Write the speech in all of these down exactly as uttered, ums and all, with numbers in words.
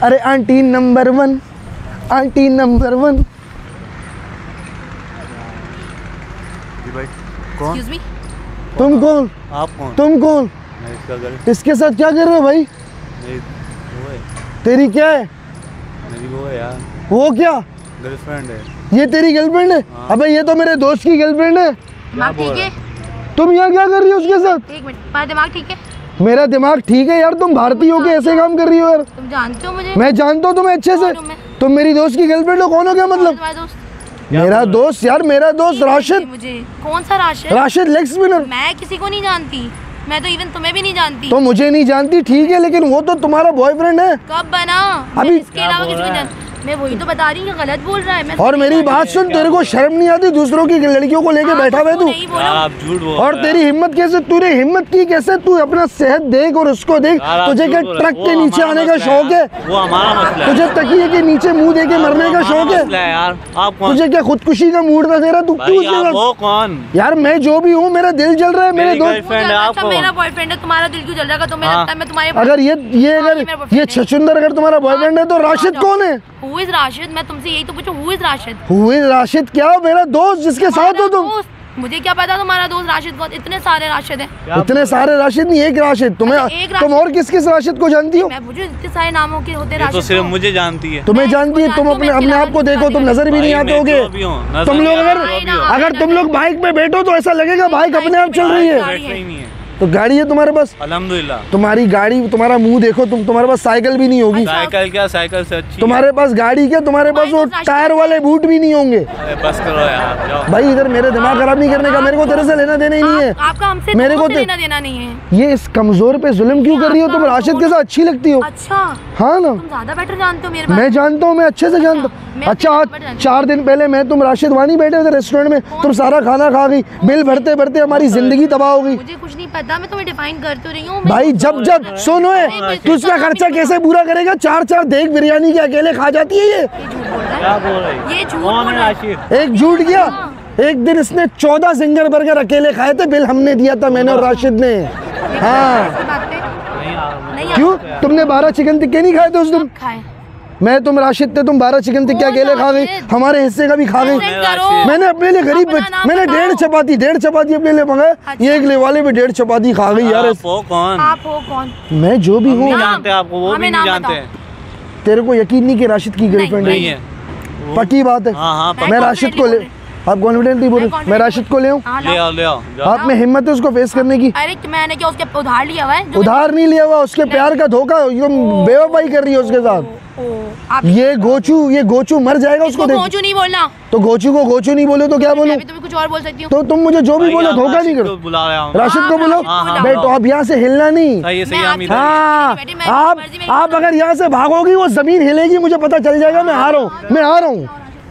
अरे aunty number one, aunty number one. भाई कौन? Excuse me? तुम कौन? आप कौन? तुम कौन? मैं इसका गर्ल इसके साथ क्या कर रहे हो भाई? मेरी वो है, तेरी क्या है? मेरी वो है यार, वो क्या? गर्लफ्रेंड है। ये तेरी गर्लफ्रेंड है? हाँ। अबे ये तो मेरे दोस्त की गर्लफ्रेंड है। दिमाग ठीक है? तुम यहाँ क्या कर रही हो उसके साथ? एक मिनट, तुम्हारा दिमाग ठीक है? मेरा दिमाग ठीक है यार, तुम भारतीय हो के ऐसे काम कर रही हो यार। तुम जानते हो मुझे? मैं जानता हूँ तुम्हें अच्छे से। कौन हूँ मैं? तुम मेरी दोस्त की गर्लफ्रेंड हो, कौन हो क्या मतलब? तुम्हारा दोस्त? मेरा दोस्त यार, मेरा दोस्त राशिद। मुझे कौन सा राशिद? Rashid leg spinner. मैं किसी को नहीं जानती, मैं तो इवन तुम्हें भी नहीं जानती। तो मुझे नहीं जानती ठीक है, लेकिन वो तो तुम्हारा बॉयफ्रेंड है। कब बना? अभी मैं इसके अलावा किसी को जान मैं वही तो बता रही हूँ, गलत बोल रहा है। मैं और मेरी बात सुन, तेरे को शर्म नहीं आती? दूसरों की लड़कियों को लेके बैठा हुआ है तू। नहीं बोलो। आप झूठ बोल और तेरी हिम्मत कैसे, तूने हिम्मत की कैसे? तू अपना सेहत देख और उसको देख। तुझे क्या ट्रक के नीचे आने का शौक है? वो हमारा मसला है। तुझे तकिए के नीचे मुंह दे के मरने का शौक है? यार आप कौन? तुझे क्या खुदकुशी का मूड था तेरा? तू क्यों उसके साथ? वो कौन? यार मैं जो भी हूँ, मेरा दिल जल रहा है। मेरे दोस्त गर्लफ्रेंड है अच्छा आपको। मेरा बॉयफ्रेंड है, तुम्हारा दिल क्यों जल रहा है? तुम्हें लगता है मैं तुम्हारे अगर ये ये अगर ये छछुंदर अगर तुम्हारा बॉयफ्रेंड है तो राशिद कौन है? Who is Rashid? मैं तुमसे यही तो पूछूं, हु इज राशिद? हुए राशिद क्या? मेरा दोस्त जिसके साथ हो तुम। दोस्त? मुझे क्या पता तुम्हारा दोस्त राशिद कौन? इतने सारे राशिद हैं। इतने सारे राशिद नहीं, एक राशिद। तुम्हें अच्छा, एक राशिद। तुम और किस किस राशिद को जानती हो? मैं मुझे इतने सारे नामों के होते ये तो राशिद सिर्फ को। मुझे जानती है। तुम्हें मैं जानती है? इसको तुम जानती अपने हूँ, मैं अपने इसके आप को अलावा देखो, तुम नजर भी नहीं भाई, आते मैं होगे। जो भी हूँ, नजर तुम लोग नहीं अगर आता, जो भी हूँ। अगर तुम लोग बाइक पे बैठो तो ऐसा लगेगा बाइक अपने आप चल रही है। बैठना ही नहीं है। तो गाड़ी है तुम्हारे पास? अल्हम्दुलिल्लाह। तुम्हारी गाड़ी, तुम्हारा मुंह देखो तुम, तुम्हारे पास साइकिल भी नहीं होगी। साइकिल क्या, साइकिल से अच्छी तुम्हारे पास गाड़ी क्या, तुम्हारे पास वो टायर वाले बूट भी नहीं होंगे। है। बस करो यार, जाओ। भाई इधर मेरे दिमाग खराब नहीं करने का, मेरे को तेरे से लेना देना ही नहीं है। आप- आपका हमसे मेरे को से तो- लेना देना नहीं है। ये इस कमजोर पे जुल्म क्यों कर रही हो तुम? राशिद के साथ अच्छी लगती हो। अच्छा, हाँ ना, तुम ज्यादा बेटर जानते हो मेरे बारे में। मैं जानता हूँ, मैं अच्छे से जानता मैं हूँ। अच्छा अपने आज नंबर जानती चार दिन पहले मैं तुम राशिद वानी बैठे थे रेस्टोरेंट में, तुम सारा खाना खा गई, बिल भरते भरते हमारी जिंदगी तबाह हो गई। मुझे कुछ नहीं पता, मैं तुम्हें डिफाइन कर तो रही हूँ। भाई जब जब सुनो है, तू इसका खर्चा कैसे पूरा करेगा? चार चार देख बिरयानी के अकेले खा जाती है ये। ये झूठ बोल रहा क्या है, बोल रही है? ये झूठ कौन बोल है रहा है। राशिद? एक झूठ गया। एक दिन इसने चौदह सिंगर बर्गर अकेले खाए थे, बिल हमने दिया था, मैंने और राशिद ने। हाँ इसकी बात पे नहीं आ रहा। नहीं क्यों? तुमने बारह चिकन टिक्के नहीं खाए थे उस दिन? खाए। मैं तुम राशिद थे, तुम बारह चिकन टिक्के कौन अकेले खा गई, राशिद? हमारे हिस्से का भी खा गई। सेंड करो। मैंने अपने लिए गरीब अपना बच- नाम मैंने बताओ। डेढ़ चपाती डेढ़ चपाती अपने लिए मंगाया। अच्छा। ये एक ले वाले भी डेढ़ चपाती खा गई यार। आप हो कौन? आप हो कौन? मैं जो भी हूँ, नहीं नाम। जानते आपको, वो भी हमें नहीं नाम जानते बताओ। हैं। तेरे को यकीन नहीं कि राशिद की गर्लफ्रेंड नहीं है? है। पक्की बात है। हाँ हाँ, मैं मैं राशिद को ले, आप कॉन्फिडेंटली बोल रहे, मैं राशिद को ले आऊं? हाँ, ले लाओ। आओ ले आओ, जाओ। आप में हिम्मत है उसको फेस करने की? अरे मैंने क्या उसके उधार लिया हुआ है? जो उधार नहीं लिया हुआ, उसके प्यार का धोखा, तुम बेवफाई कर रही हो उसके साथ। ओ, आप ये गोचू ये गोचू मर जाएगा उसको इसको देख। गोचू नहीं बोलना। तो गोचू को गोचू नहीं बोलो तो क्या बोलूं? मैं भी तुम्हें कुछ और बोल सकती हूँ। तो तुम मुझे जो भी भाई, बोलो आप धोखा नहीं राशिद करो। को बुला रहा हूँ। राशिद को हाँ, बोलो। हाँ, हाँ, बेटो आप यहाँ से हिलना नहीं। सही है, सही मैं है, हम आपकी इधर। हाँ बैठी, मैं आप मर्जी मेरी आप अगर यहाँ से भागोगी वो जमीन हिलेगी, मुझे पता चल जाएगा। मैं आ रहा हूँ, मैं आ रहा हूँ।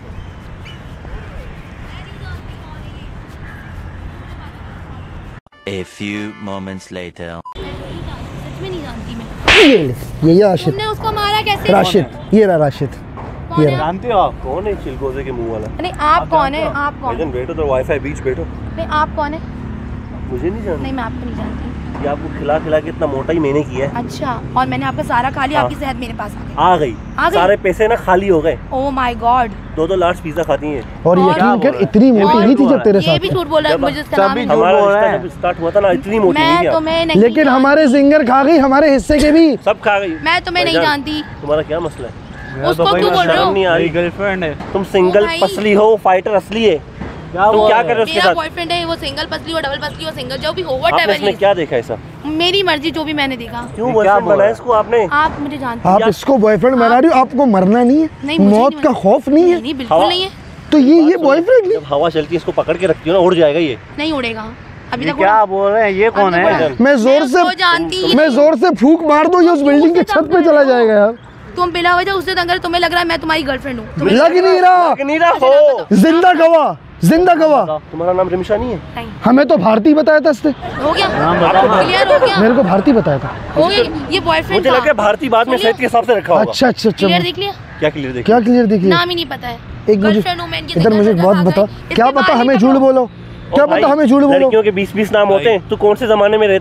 A few moments later. सच में नहीं जानती मैं। ये ले, ये ये राशिद, तुमने उसको मारा कैसे? राशिद ये रहा राशिद। कौन है? जानते हो आप? कौन है चिलगोजे के मुंह वाला? नहीं आप कौन है? आप कौन? भाईजान बैठो तो वाईफाई बीच बैठो। नहीं आप कौन है? मुझे नहीं जानती। नहीं मैं आपको नहीं जानती। ये आपको खिला खिला के इतना मोटा ही मैंने किया है। अच्छा, और मैंने आपका सारा खा लिया, हाँ। आपकी सेहत मेरे पास आ गई। आ गई, आ गई? सारे पैसे ना खाली हो गए। Oh my god. दो दो लार्ज पिज्जा खाती हैं। और और- यकीन कर इतनी मोटी नहीं थी जब तेरे ये भी साथ। झूठ बोल रहा है, जब- मुझे उसका नाम ही सभी नहीं- हमारा बोल रहे रिश्ता हैं। जब स्टार्ट हुआ था ना, इतनी मोटी नहीं मैं थी आप। तुम्हें नहीं लेकिन जानती। हमारे सिंगर खा गई, हमारे हिस्से के भी। सब खा गई। मैं तुम्हें नहीं भाईजान, जानती। तुम्हारा क्या मसला है? उसको क्यों बोल रहे शर्म हो? नहीं आ रही? गर्लफ्रेंड है। तुम सिंगल ओ भाई। पसली हो, फाइटर असली है। क्या तुम बोल क्या रहे कर रहे हो उसके मेरा साथ? बॉयफ्रेंड है, वो सिंगल पसली हो, डबल पसली हो, सिंगल जो भी हो, आपने व्हाटएवर इसमें ही। क्या देखा ऐसा? मेरी मर्जी, जो भी मैंने देखा। क्यों ये क्या बॉयफ्रेंड बोल बनाया रहे इसको आपने? आप मुझे जानते आप हो? इसको बॉयफ्रेंड बना रही हो, आपको मरना नहीं नहीं, है, मुझे मौत नहीं का मरना। खौफ नहीं नहीं है। नहीं बिल्कुल हवा- नहीं है। तो ये ये बॉयफ्रेंड जब हवा चलती है इसको पकड़ के रखती हो ना, उड़ जाएगा ये। नहीं उड़ेगा अभी ये तक। क्या बोल रहे हैं? ये कौन अभी है? तक मैं जोर से वो जानती ही मैं नहीं। जोर से फूंक मार दूं, ये उस बिल्डिंग के छत पे चला जाएगा यार। तुम बिला वजह उससे अगर तुम्हें लग रहा है मैं तुम्हारी गर्लफ्रेंड हूँ। तुम्हें लग नहीं रहा, नहीं रहा हो। जिंदा गवाह, जिंदा गवाह। तुम्हारा नाम रिमशा नहीं है? नहीं। हमें तो भारती बताया था इसने, हो गया? नाम बताओ ना। क्लियर हो गया? मेरे को भारती बताया था। हो गया ये बॉयफ्रेंड मुझे लगा भारतीय बाद में सेहत के हिसाब से रखा होगा। अच्छा अच्छा अच्छा, क्लियर देख लिया? क्या क्लियर देखा? क्या क्लियर देखिए? नाम ही नहीं पता है। एक मुझे गर्लफ्रेंड हूँ मैं इनकी, इधर मुझे सिंगल एक बात पसंद बता, आ गई। क्या इसके पता बाल हमें नहीं झूठ कटो। बोलो, क्या ओ भाई, पता हमें झूठ बोलो। लड़कियों के बीस बीस नाम होते हैं, तू कौन से जमाने में रहता है?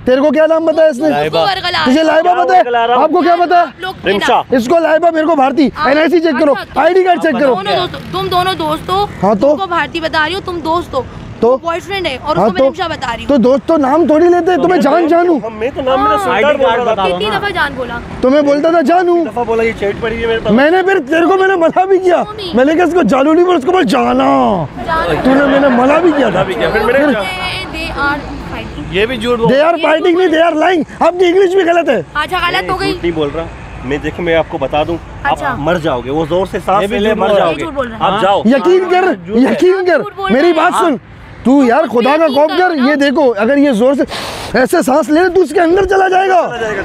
तेरे को क्या नाम बताया इसने? उसको वर्गला तुझे लाइबा क्या पता है? वर्गला रहा हूँ? आपको क्या पता है? लोग रिमशा इसको लाइबा, मेरे को Bharti. N I C check करो, अच्छा, आई डी कार्ड चेक करो। दोनों दोस्त, तुम दोनों दोस्त हो। हाँ तो? तुमको भारती बता रही हो, तुम दोस्त हो, तो? बॉयफ्रेंड है और हाँ उसको मैं तो? रिमशा बता रही तो हूँ। दोस्त तो नाम थोड़ी लेते, तुम्हें जान जानू। हम- मैं तो नाम मेरा हाँ, सरदार बोल रहा था। कितनी दफा जान बोला? तुम्हें बोलता था जानू, दफा बोला ये चेट पड़ी है मेरे पास। मैंने फिर तेरे को मैंने मना भी किया। नहीं। मैंने कहा इसको जानू नहीं बोल, उसको बोल जाना। जान तूने मैंने मना भी किया था। भी क्या फिर मैंने दे आर फाइटिंग। ये भी झूठ बोल दे आर फाइटिंग नहीं, दे आर लाइंग। आपकी इंग्लिश भी गलत है। अच्छा गलत हो गई। झूठ नहीं बोल रहा मैं। देखिए मैं आपको बता दूं, अच्छा। आप मर जाओगे। वो जोर से सांस ये भी ले ले, झूठ मर बोल रहा है। ये झूठ बोल जाओगे। रहा है। आप जाओ। यकीन कर, यकीन कर, झूठ बोल मेरी रहा है। बात सुन। तू यार खुदा का खौफ कर, ये देखो अगर ये जोर से ऐसे सांस ले तू उसके अंदर चला जाएगा। चला जाएगा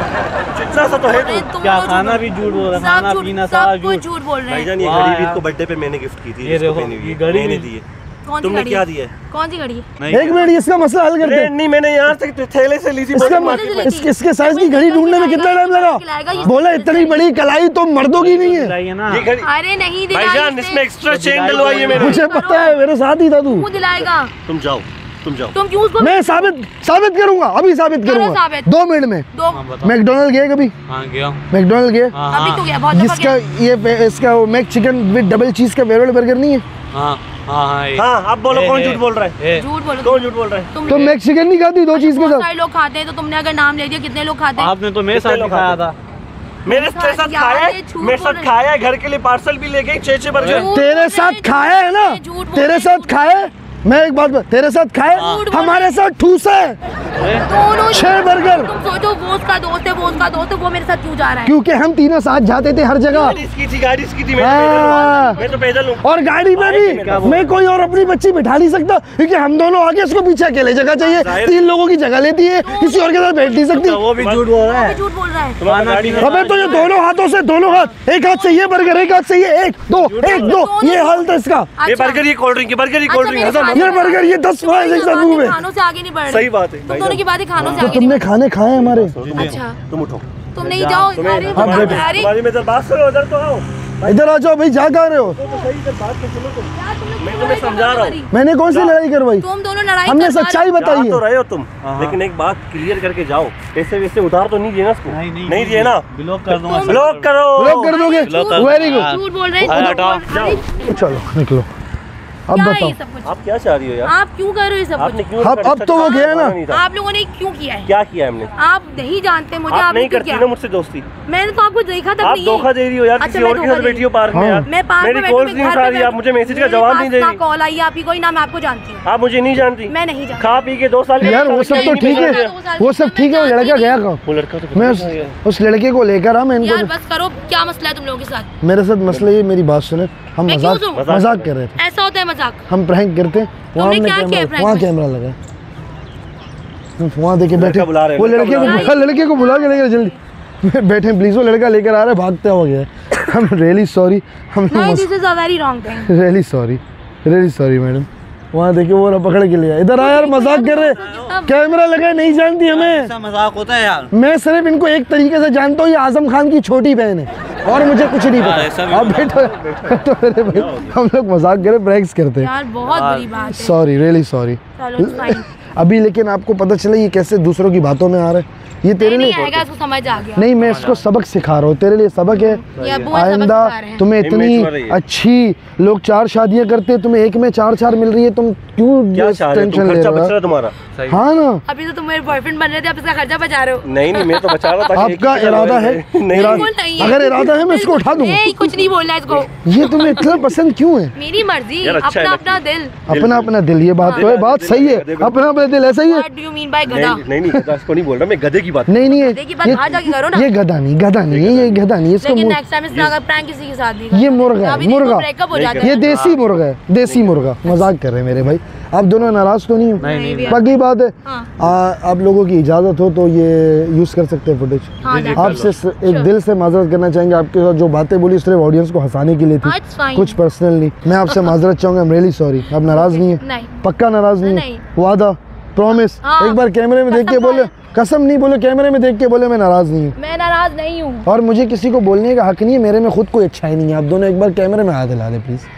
तू। चित्रा सा तो है अरे तू। तुम क्या लोग खाना झूठ- भी झूठ बोल रहा है, सब खाना झूठ- पीना सारा सब कुछ झूठ। झूठ बोल रहे हैं। भाईजान ये वाह घड़ी भी यार। इसको बर्थडे पे मैंने गिफ्ट की थी। ये इसको देखो, पहनी हुई ये है। घड़ी मैंने भी- दी है। कौन सी तुमने घड़ी क्या है? दिया है? कौन सी घड़ी है? नहीं एक मिनट, इसका मसला हल करते अरे हैं। नहीं मैंने यहाँ तक थैले से ली थी इसका मार्केट में। इसके इसके साइज की घड़ी ढूंढने में कितना टाइम लगा? बोला इतनी बड़ी कलाई तो मर्दों की नहीं है। दिलाइए ना। ये घड़ी अरे नहीं दिलाई भाईजान इसने। इसमें एक्स्ट्रा चेन दिलाई डलवाई है मैंने। मुझे पता है, मेरे साथ ही था तू। क्यों दिलाएगा? तुम जाओ, तुम जाओ। तुम क्यों उसको? मैं साबित साबित करूंगा, अभी साबित करो करूंगा साबित। दो मिनट में। दो हाँ, बताओ। मैकडोनल्ड गए कभी? हाँ गया। मैकडोनल्ड गए? हाँ अभी हाँ तो गया, बहुत दफा जिसका गया। ये इसका मैक चिकन विद डबल चीज का वेरोल बर्गर नहीं है? हाँ हाँ हाँ ये- हाँ आप बोलो ए, कौन ए, झूठ बोल रहा है? ए, झूठ बोलो। कौन झूठ बोल रहा है? तुम तो मैक चिकन नहीं खाती दो चीज के बहुत साथ? सारे लोग खाते हैं, तो तुमने अगर नाम ले दिया कितने लोग खाते हैं? आपने तो मेरे साथ कितने ही लोग खाया खाते था। मेरे तेरे साथ यार, खाया ये है, झूठ मेरे बोल साथ रहे खाया है, घर के लिए पार्सल भी ले गए छह छह बर्गर। झूठ तेरे बोल साथ रहे, खाया है ना? झूठ बोल तेरे रहे, साथ झूठ खाया है? मैं एक बात बता, तेरे साथ खाए, झूठ बोल हमारे साथ ठूसा है दोनों छह बर्गर। तुम सोचो वो उसका दोस्त है, वो उसका दोस्त है, वो मेरे साथ क्यों जा रहा है? क्योंकि हम तीनों साथ जाते थे हर जगह। गाड़ी इसकी थी, गाड़ी इसकी थी, मैं तो हाँ। पैदल हूँ। मैं तो पैदल हूँ। और गाड़ी में भी मैं कोई और अपनी बच्ची बिठा नहीं सकता, क्योंकि हम दोनों आगे, इसको पीछे अकेले जगह चाहिए। जाहिर- तीन लोगों की जगह लेती है, किसी और के साथ बैठ नहीं सकती। वो भी झूठ बोल रहा वो है। भी झूठ बोल रहा है। तुम्हारा खाना गाड़ी पीना- अबे तो ये दोनों हाथों से, दोनों हाथ, एक हाथ से ये बर्गर, एक हाथ से ये, एक दो एक दो, ये हाल था इसका। ये अच्छा। बर्गर, ये कोल्ड ड्रिंक, ये बर्गर, ये कोल्ड अच्छा, ड्रिंक। मेरे हंसा साथ- ये बर्गर, ये दस तुम्हारी फ्राइज एक साथ बातें मुंह में। खानों से आगे नहीं बढ़ रही। सही बात है, तुम भाई दोनों की बातें खानों से तो आगे नहीं तुमने खाने खाए हमारे। बढ़- अच्छा तुम उठो। तुम नहीं जाओ। तुम्हें अरे अब बता- बेटे। अरे तुम्हारी में बात करो, उधर तो आओ। इधर आ जाओ भाई, जा कहाँ रहे हो? तो सही से बात तो सुनो तुम। यार, तुमने मैं क्यों तुम्हें लड़ाई समझा रहा हूँ। करी? मैंने कौन सी लड़ाई करवाई? तुम दोनों लड़ाई हमने करवा रहे सच्चाई हो। बताई जा तो है। रहे हो तुम, हाँ। लेकिन एक बात क्लियर करके जाओ। ऐसे वैसे उधार तो नहीं दिए ना उसको? नहीं नहीं नहीं दिए ना? ब्लॉक कर दूंगा। तुम- ब्लॉक करो। ब्लॉक कर दोगे? ब्लॉक कर- वेरी गुड। झूठ बोल रहे हैं, अरे झूठ हटाओ, बोल- अरे चलो निकलो, अब क्या है बताओ। ये सब कुछ? आप क्या चाह रही हो यार? आप क्यों कर रहे हो ये सब आपने कुछ? क्यों? अब- अब तो वो गया ना। नहीं था। आप लोगों ने क्यों किया है? क्या किया हमने? आप नहीं जानते मुझे। आप आपने नहीं क्यों करती किया? ना मुझसे दोस्ती। मैंने तो आपको देखा तक आप नहीं। धोखा दे रही हो यार, अच्छा, किसी मैं और के धोखा साथ दे बैठी हो पार्क में हाँ। यार। मैं पार्क मेरी में कॉल्स बैठी नहीं हूँ, उठा घर रही, पे आप मुझे मैसेज का मेरे जवाब पास नहीं दे ना रही। कॉल आई आपकी कोई, ना मैं आपको जानती हूँ। आप मुझे नहीं जानती। मैं नहीं जानती। खा पी के दो साल यार वो सब तो ठीक है, वो सब ठीक है। वो लड़का गया कहाँ? वो लड़का तो मैं उस, उस लड़के को लेकर आ, मैं यार इनको। बस करो, क्या मसला है तुम लोगों के साथ? मेरे साथ मसला ये, मेरी बात सुने, हम मैं क्यों मजाक सुनूं? मजाक कर रहे थे, ऐसा होता है मजाक? हम प्रैंक करते हैं। वहाँ तुमने हमने क्या किया कैमरा, prank वहाँ में? कैमरा लगा, वहाँ देखे बैठे, लड़का बुला रहे हैं, वो लड़का लड़के बुला को हाँ, लड़के को बुला के लेकर जल्दी बैठे प्लीज। वो लड़का लेकर आ रहा है, भागता हुआ गया है। हम रियली सॉरी, हम नहीं, this is a very wrong thing. Really sorry, really sorry madam. वहाँ देखिए वो रहा, पकड़ के लिया। इधर आ यार, मजाक कर रहे, कैमरा लगा, नहीं जानती हमें। ऐसा मजाक होता है यार। मैं सिर्फ इनको एक तरीके से जानता हूँ, ये आजम खान की छोटी बहन है और मुझे कुछ नहीं हाँ, ऐसा भी पता। अब बैठो तो मेरे भाई, हम लोग मजाक करे, प्रैंक्स करते हैं। यार बहुत बुरी बात है। Sorry, really sorry. चलो फाइन। अभी लेकिन आपको पता चला ये कैसे दूसरों की बातों में आ रहा है। ये तेरे नहीं लिए आएगा, इसको समझ आ गया। नहीं, मैं इसको सबक सिखा रहा हूँ, तेरे लिए सबक है। ये अब्बू है, सबक आइंदा सिखा रहे हैं। तुम्हें Image इतनी हो रही है। अच्छी, लोग चार शादियां करते हैं, तुम्हें एक में चार चार मिल रही है, तुम क्यों क्या चाह रहे हो? तुम टेंशन ले खर्चा रहे बच रहा हो? है तुम्हारा? सही। हाँ ना, अभी तो तुम मेरे बॉयफ्रेंड बन रहे थे, अब इसका खर्चा बचा रहे हो। नहीं नहीं, मैं तो बचा रहा था कि एक आपका ही इरादा है? नहीं इरादा- बिल्कुल नहीं है। अगर इरादा है मैं इसको उठा दूंगा। नहीं, कुछ नहीं बोलना है इसको। ये तुम्हें इतना पसंद क्यों है? मेरी मर्जी, यार, अच्छा अपना है अपना दिल। अपना अपना दिल, ये बात तो है, बात सही है। अपना अपना दिल ऐसा ही है। What do you mean by गधा? नहीं नहीं नहीं, गधा इसको नहीं बोल रहा मैं, गधे की बात। नहीं नहीं, गधे की बात बाहर जाके करो ना। ये गधा नहीं, गधा नहीं है, ये गधा नहीं है, इसको लेकिन मुर- नेक्स्ट टाइम इसने अगर प्रैंक किसी के साथ नहीं ये मुर्गा है, मुर्गा। ब्रेकअप हो जाता ये है। देसी मुर्गा है, देसी मुर्गा। मजाक कर रहे हैं मेरे भाई, आप दोनों नाराज तो नहीं हो? नहीं नहीं नहीं, बाकी बात है, हाँ। आ, आप लोगों की इजाज़त हो तो ये यूज़ कर सकते हैं फुटेज। हाँ, जा- आपसे स- एक दिल से माजरत करना चाहेंगे, आपके साथ जो बातें बोली सिर्फ ऑडियंस को हंसाने के लिए थी, हाँ, it's fine। कुछ पर्सनल नहीं। मैं आपसे माजरत चाहूँगा, आई एम रियली सॉरी। आप नाराज नहीं है? नहीं। पक्का नाराज नहीं है? नहीं। वादा, प्रॉमिस? हाँ। एक बार कैमरे में देख के कसम बोले, है। कसम नहीं बोले, कैमरे में देख के बोले मैं नाराज नहीं हूँ। मैं नाराज नहीं हूँ। और मुझे किसी को बोलने का हक नहीं है, मेरे में खुद कोई अच्छाई नहीं है। आप दोनों एक बार कैमरे में हाथ हिला दे प्लीज़।